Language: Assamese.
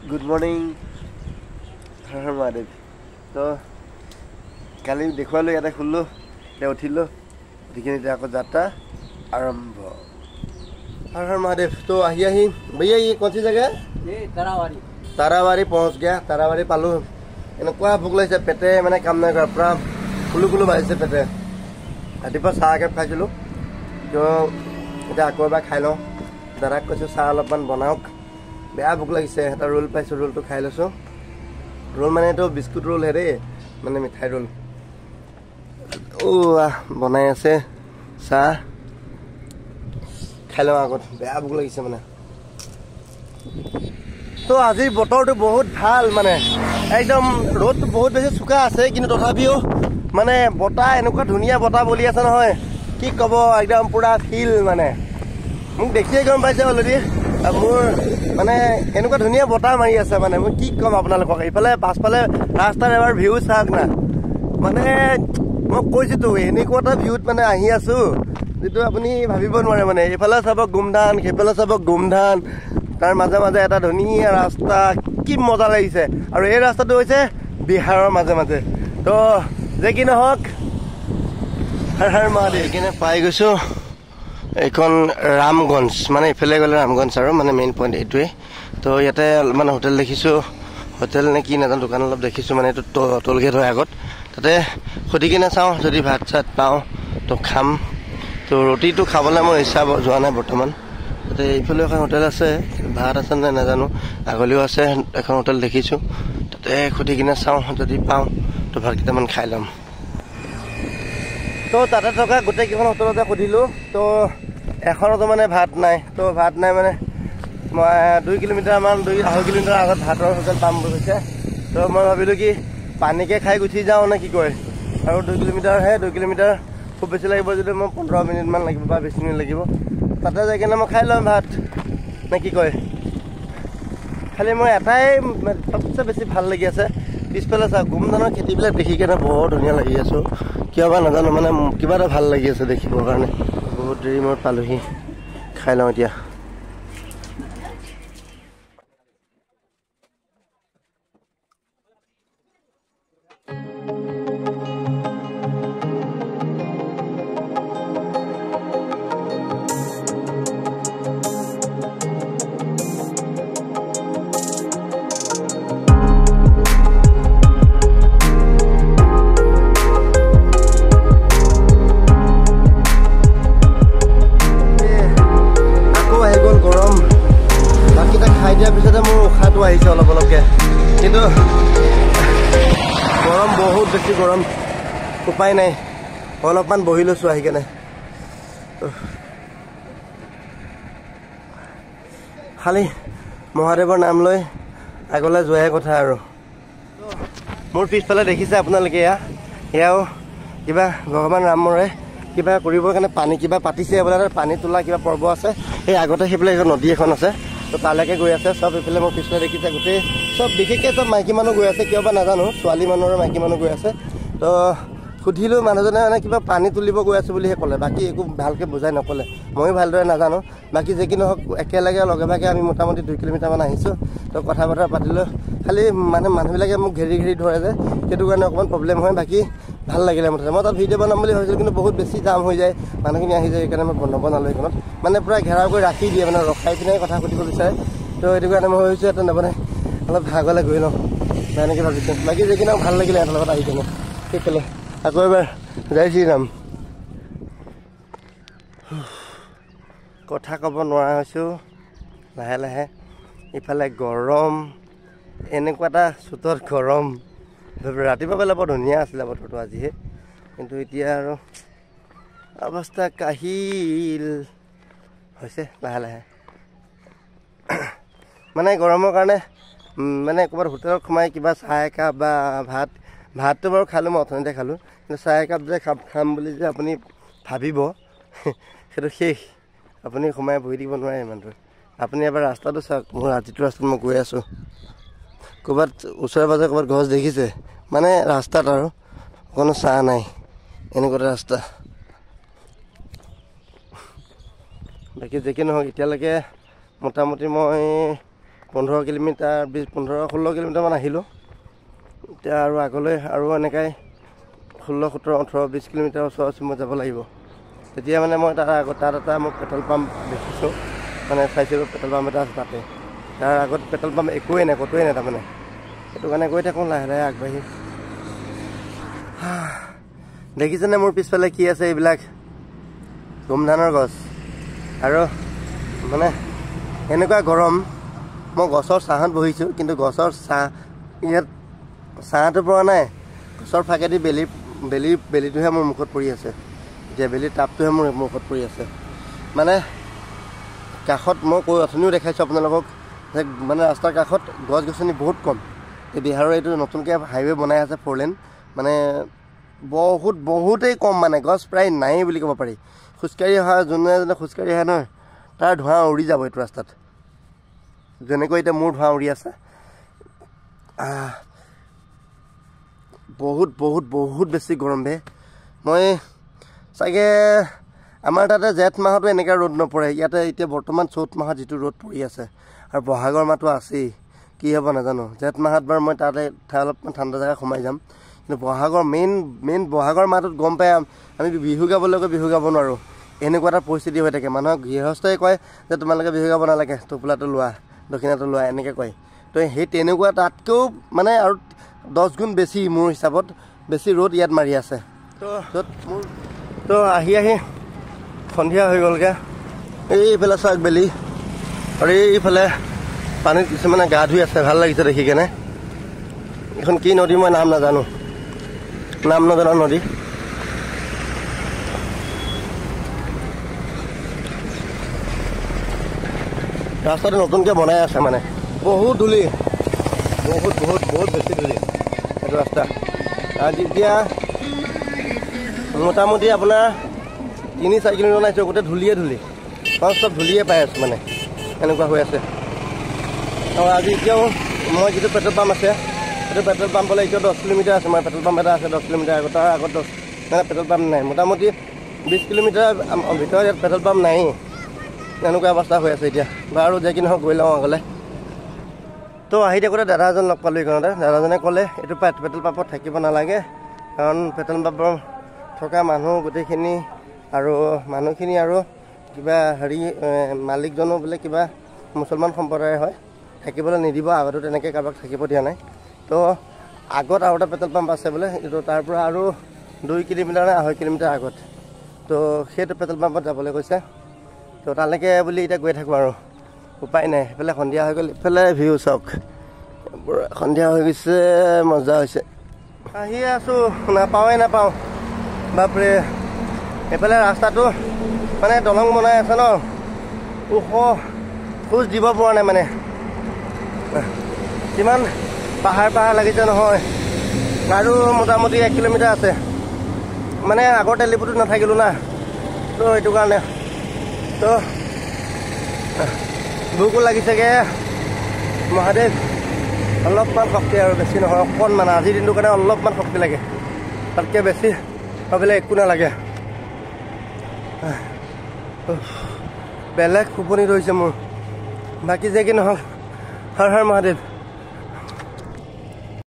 Good morning, Har Har Mahadev. So, kali देखवालो यादा खुल्लो, ले उठिलो, दिखने जाको जाता आरंभ. हर हर महादेव. तो आही भैया ये कौन सी जगह है? ये तारावारी. तारावारी पहुंच गया. तारावारी पालू. এনেকুৱা ভোক লাগিছে পেটে মানে কাম নাই কৰা পুৰা কুলু কুলু বাজিছে পেটে. ৰাতিপুৱা চাহ একাপ খাইছিলোঁ. তো এতিয়া আকৌ এবাৰ খাই লওঁ. দাদাক কৈছোঁ চাহ অলপমান বনাওক. বেয়া ভোক লাগিছে. এটা ৰোল পাইছোঁ, ৰোলটো খাই লৈছোঁ. ৰোল মানে এইটো বিস্কুট ৰোল হে দেই, মানে মিঠাই ৰোল. বনাই আছে চাহ খাই লওঁ আগত. বেয়া ভোক লাগিছে মানে. তো আজিৰ বতৰটো বহুত ভাল, মানে একদম ৰ'দটো বহুত বেছি চোকা আছে, কিন্তু তথাপিও মানে বতাহ এনেকুৱা ধুনীয়া বতাহ বলি আছে নহয়, কি ক'ব, একদম পুৰা ফিল. মানে মোক দেখিয়ে গম পাইছে অলৰেডি মোৰ মানে এনেকুৱা ধুনীয়া বতাহ মাৰি আছে. মানে মই কি ক'ম আপোনালোকক, ইফালে পাছফালে ৰাস্তাৰ এবাৰ ভিউ চাওক না. মানে মই কৈছোঁতো এনেকুৱা এটা ভিউত মানে আহি আছোঁ যিটো আপুনি ভাবিব নোৱাৰে. মানে এইফালে চাব গুমধান, সেইফালে চাব গুমধান, তাৰ মাজে মাজে এটা ধুনীয়া ৰাস্তা, কি মজা লাগিছে. আৰু এই ৰাস্তাটো হৈছে বিহাৰৰ মাজে মাজে. তো যে কি নহওক, হৰ হৰ মহাদেৱ. এইখিনি পাই গৈছোঁ এইখন ৰামগঞ্জ, মানে ইফালে গ'লে ৰামগঞ্জ আৰু মানে মেইন পইণ্ট এইটোৱে. তো ইয়াতে মানে হোটেল দেখিছোঁ, হোটেল নে কি নাজানো, দোকান অলপ দেখিছোঁ. মানে এইটো টোল গেট হয় আগত, তাতে সুধি কিনে চাওঁ, যদি ভাত চাত পাওঁ তো খাম. তো ৰুটিটো খাবলৈ মোৰ ইচ্ছা যোৱা নাই বৰ্তমান. তাতে এইফালেও এখন হোটেল আছে, ভাত আছে নে নাজানো, আগলৈও আছে এখন হোটেল দেখিছোঁ. তাতে সুধি কিনে চাওঁ, যদি পাওঁ তো ভাত কেইটামান খাই ল'ম. তো তাতে থকা গোটেইকেইখন হোটেলতে সুধিলোঁ, তো এখনতো মানে ভাত নাই. তো ভাত নাই মানে মই 2 কিলোমিটাৰমান 2.5 কিলোমিটাৰ আগত ভাতৰ হোটেল পাম বুলি কৈছে. তো মই ভাবিলোঁ কি পানীকে খাই গুচি যাওঁ নে কি কয়. আৰু 2 কিলোমিটাৰহে, 2 কিলোমিটাৰ খুব বেছি লাগিব যদি মই 15 মিনিটমান লাগিব বা 20 মিনিট লাগিব. তাতে যাই কিনে মই খাই ল'ম ভাত নে কি কয়. খালি মই এটাই চবচে বেছি ভাল লাগি আছে, পিছফালে চাওক গুমধানৰ খেতিবিলাক দেখি কেনে বৰ ধুনীয়া লাগি আছোঁ. কিয় বা নাজানো, মানে কিবা এটা ভাল লাগি আছে দেখিবৰ কাৰণে. বহুত দেৰি মই পালোহি, খাই লওঁ এতিয়া. দিয়াৰ পিছতে মোৰ উশাহটো আহিছে অলপ অলপকৈ, কিন্তু গৰম বহুত বেছি গৰম, উপায় নাই. অলপমান বহি লৈছোঁ আহি কেনে. খালি মহাদেৱৰ নাম লৈ আগলৈ যোৱাহে কথা আৰু. মোৰ পিছফালে দেখিছে আপোনালোকে, এয়াও কিবা ভগৱান ৰামৰে কিবা কৰিবৰ কাৰণে পানী কিবা পাতিছে বোলে, পানী তোলা কিবা পৰ্ব আছে. সেই আগতে সেইফালে এখন নদী এখন আছে, তো তালৈকে গৈ আছে চব. এইফালে মোৰ পিছফালে দেখিছে গোটেই চব, বিশেষকৈ চব মাইকী মানুহ গৈ আছে, কিয় বা নাজানো, ছোৱালী মানুহৰ মাইকী মানুহ গৈ আছে. তো সুধিলোঁ, মানুহজনে মানে কিবা পানী তুলিব গৈ আছোঁ বুলিহে ক'লে, বাকী একো ভালকৈ বুজাই নক'লে. ময়ো ভালদৰে নাজানো। বাকী যে কি নহওক একেলগে লগে ভাগে আমি মোটামুটি 2 কিলোমিটাৰমান আহিছোঁ. তো কথা বতৰা পাতিলোঁ. খালি মানে মানুহবিলাকে মোক ঘেৰি ঘেৰি ধৰে যে, সেইটো কাৰণে অকণমান প্ৰব্লেম হয়। বাকী ভাল লাগিলে মুঠতে. মই তাত ভিডিঅ' বনাম বুলি ভাবিছিলোঁ, কিন্তু বহুত বেছি জাম হৈ যায়, মানুহখিনি আহি যায়, সেইকাৰণে মই নবনালোঁ সেইখনত. মানে পূৰা ঘেৰাও কৰি ৰাখি দিয়ে, মানে ৰখাই পিনে কথা সুধিব বিচাৰে. তো সেইটো কাৰণে মই ভাবিছোঁ এটা নবনাই অলপ ভাগলৈ গৈ লওঁ, এনেকৈ ভাবিছোঁ. বাকী যে কি নহওক ভাল লাগিলে সিহঁতৰ লগত আহি কিনে। সেইফালে আকৌ এবাৰ জয় শ্ৰীৰাম. কথা ক'ব নোৱাৰা হৈছোঁ লাহে লাহে. ইফালে গৰম, এনেকুৱা এটা চোতত গৰম. ৰাতিপুৱা বেলা বৰ ধুনীয়া আছিলে বতৰটো আজিহে, কিন্তু এতিয়া আৰু অৱস্থা কাহিল হৈছে লাহে লাহে. মানে গৰমৰ কাৰণে মানে ক'ৰবাত হোটেলত সোমাই কিবা চাহ একাপ বা ভাতটো বাৰু খালোঁ, মই অথনিতে খালোঁ, কিন্তু চাহ একাপ যে খাম বুলি যে আপুনি ভাবিব সেইটো শেষ. আপুনি সোমাই বহি দিব নোৱাৰে ইমানটো. আপুনি এবাৰ ৰাস্তাটো চাওক, মোৰ যিটো ৰাস্তাত মই গৈ আছোঁ, ক'ৰবাত ওচৰে পাজৰে ক'ৰবাত গছ দেখিছে, মানে ৰাস্তাত আৰু কোনো চাহ নাই, এনেকুৱা ৰাস্তা. বাকি যে কি নহওক এতিয়ালৈকে মোটামুটি মই 15 কিলোমিটাৰ 15-16 কিলোমিটাৰমান আহিলোঁ। এতিয়া আৰু আগলৈ আৰু এনেকৈ 16, 17, 18, 20 কিলোমিটাৰ ওচৰত মই যাব লাগিব। তেতিয়া মানে মই তাৰ আগত তাত এটা মই পেট্ৰল পাম্প দেখিছোঁ, মানে চাইছিলোঁ পেট্ৰল পাম্প এটা আছে তাতে। তাৰ আগত পেট্ৰল পাম্প একোৱেই নাই, ক'তোৱেই নাই তাৰমানে। সেইটো কাৰণে গৈ থাকোঁ লাহে লাহে আগবাঢ়ি। দেখিছেনে মোৰ পিছফালে কি আছে? এইবিলাক গোমধানৰ গছ। আৰু মানে এনেকুৱা গৰম, মই গছৰ ছাঁত বহিছোঁ, কিন্তু গছৰ ছাঁ ইয়াত ছাঁটো পৰা নাই। গছৰ ফাকেদি বেলিটোহে মোৰ মুখত পৰি আছে। এতিয়া বেলিৰ তাপটোহে মোৰ মুখত পৰি আছে। মানে কাষত মই অথনিও দেখাইছোঁ আপোনালোকক যে মানে ৰাস্তাৰ কাষত গছ গছনি বহুত কম। এই বিহাৰৰ এইটো নতুনকৈ হাইৱে বনাই আছে 4 লেন, মানে বহুতেই কম, মানে গছ প্ৰায় নায়েই বুলি ক'ব পাৰি। খোজকাঢ়ি অহা যোনে খোজকাঢ়ি আহে নহয়, তাৰ ধোঁৱা উৰি যাব এইটো ৰাস্তাত, যেনেকৈ এতিয়া মোৰ ধোঁৱা উৰি আছে। বহুত বেছি গৰম বে। মই চাগে আমাৰ তাতে জেঠ মাহতো এনেকৈ ৰ'দ নপৰে। ইয়াতে এতিয়া বৰ্তমান চ'ত মাহত যিটো ৰ'দ পৰি আছে, আৰু বহাগৰ মাহটো আছেই, কি হ'ব নাজানো। জেঠ মাহত বাৰু মই তাতে অলপমান ঠাণ্ডা জেগা সোমাই যাম, কিন্তু বহাগৰ মেইন বহাগৰ মাহটোত গম পাই আমি বিহু গাবলৈ গৈ বিহু গাব নোৱাৰোঁ। এনেকুৱা এটা পৰিস্থিতি হৈ থাকে। মানুহক গৃহস্থই কয় যে তোমালোকে বিহু গাব নালাগে, টোপোলাটো লোৱা, দক্ষিণাটো লোৱা, এনেকৈ কয়। তো সেই তেনেকুৱা তাতকৈও মানে আৰু 10 গুণ বেছি, মোৰ হিচাপত বেছি ৰ'দ ইয়াত মাৰি আছে। তো আহি সন্ধিয়া হৈ গ'লগৈ। এইফালে চাওক বেলি, আৰু এইফালে পানীত কিছুমানে গা ধুই আছে, ভাল লাগিছে দেখি কেনে। এইখন কি নদী মই নাম নাজানো, নাম নজনা নদী। ৰাস্তাটো নতুনকৈ বনাই আছে, মানে বহুত ধূলি, বহুত বেছি ধূলি এইটো ৰাস্তা। আজি এতিয়া মোটামুটি আপোনাৰ 3-4 কিলোমিটাৰ নাইছোঁ, গোটেই ধূলিয়ে চব ধূলিয়ে পাই আছোঁ, মানে এনেকুৱা হৈ আছে। আৰু আজি এতিয়াও মই যিটো পেট্ৰল পাম্প আছে, সেইটো পেট্ৰল পাম্পলৈ এতিয়াও 10 কিলোমিটাৰ আছে। মই পেট্ৰল পাম্প এটা আছে 10 কিলোমিটাৰ আগত, তাৰ আগত 10 পেট্ৰল পাম্প নাই। মোটামুটি 20 কিলোমিটাৰ ভিতৰত ইয়াত পেট্ৰল পাম্প নায়েই, এনেকুৱা অৱস্থা হৈ আছে এতিয়া। বাৰু যে কি নহওক গৈ লওঁ আগলৈ। তো আহি থাকোঁতে দাদা এজন লগ পালোঁ এইখনতে। দাদাজনে ক'লে এইটো পেট্ৰল পাম্পত থাকিব নালাগে, কাৰণ পেট্ৰল পাম্পৰ থকা মানুহ গোটেইখিনি আৰু মানুহখিনি আৰু কিবা মালিকজনো বোলে কিবা মুছলমান সম্প্ৰদায়ৰ হয়, থাকিবলৈ নিদিব। আগতো তেনেকৈ কাৰোবাক থাকিব দিয়া নাই। তো আগত আৰু এটা পেট্ৰল পাম্প আছে বোলে, এইটো তাৰ পৰা আৰু 2 কিলোমিটাৰ নে 2.5 কিলোমিটাৰ আগত। তো সেইটো পেট্ৰল পাম্পত যাবলৈ কৈছে। তো তালৈকে বুলি এতিয়া গৈ থাকোঁ আৰু উপায় নাই। সেইফালে সন্ধিয়া হৈ গ'ল, ইফালে ভিউ চাওক, সন্ধিয়া হৈ গৈছে, মজা হৈছে। আহি আছোঁ, নাপাওঁ বাপৰে। এইফালে ৰাস্তাটো মানে দলং বনাই আছে ন, ওখ, খোজ দিব পৰা নাই। মানে কিমান পাহাৰ লাগিছে নহয়। আৰু মোটামুটি 1 কিলোমিটাৰ আছে। মানে আগৰ তেলিপুটোত নাথাকিলোঁ না, তো সেইটো কাৰণে। তো ভোকো লাগিছেগৈ। মহাদেৱ অলপমান শক্তি, আৰু বেছি নহয়, অকণমান। আজিৰ দিনটোৰ কাৰণে অলপমান শক্তি লাগে, তাতকৈ বেছি ভাবিলে একো নালাগে। বেলেগ টোপনি ধৰিছে মোৰ। বাকী যে কি নহওক, হৰ হৰ মহাদেৱ।